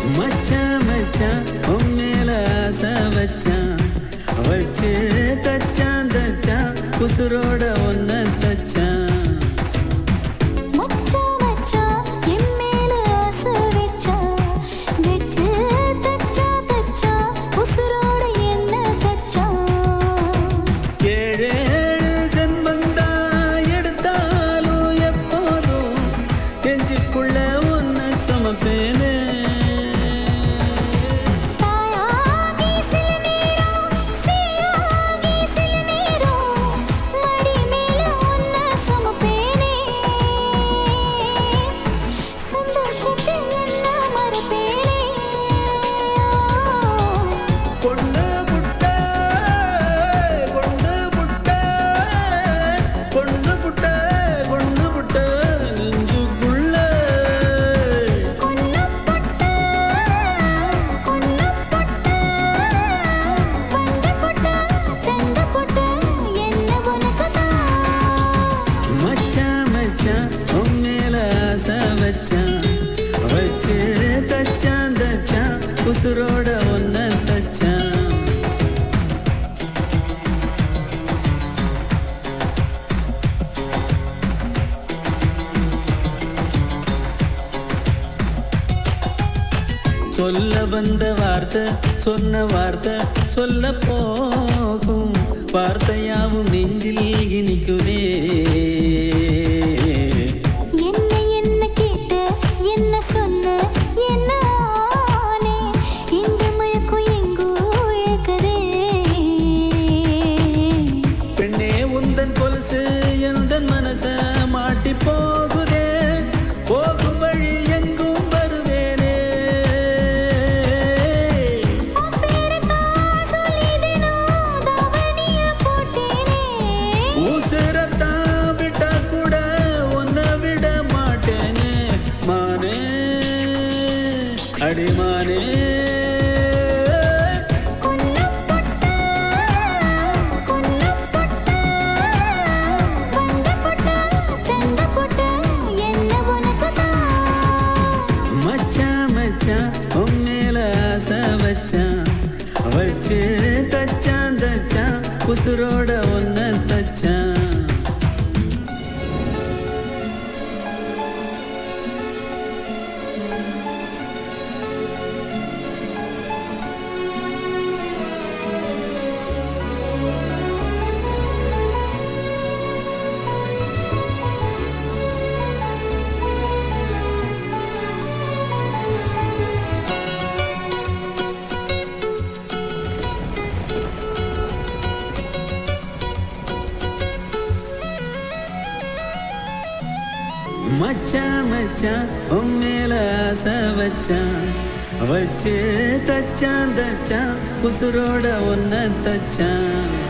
மச்சான் மச்சான் உம்மேல ஆசை வச்சான் வச்சு தச்சான் தச்சான் உசுரோட ஒன்ன தச்சான் வச்சு தச்சான் தச்சான் உசுரோட ஒன்ன தச்சான் சொல்ல வந்த வார்த்தை சொன்ன வார்த்தை சொல்ல போகும் வார்த்தையாவும் நெஞ்சில் இனிக்குதே போகுதே போகும் வழி எங்கும் வருவேனே உசுரத்தான் விட்டா கூட ஒன்ன விட மாட்டேனே மானே அடிமானே உம்மேல ஆசை வச்சான் வச்சு தச்சான் தச்சான் உசுரோட ஒன்ன தச்சான் மச்சான் மச்சான் உம்மேல ஆசை வச்சான் வச்சு தச்சான் தச்சான் உசுரோட ஒன்ன தச்சான்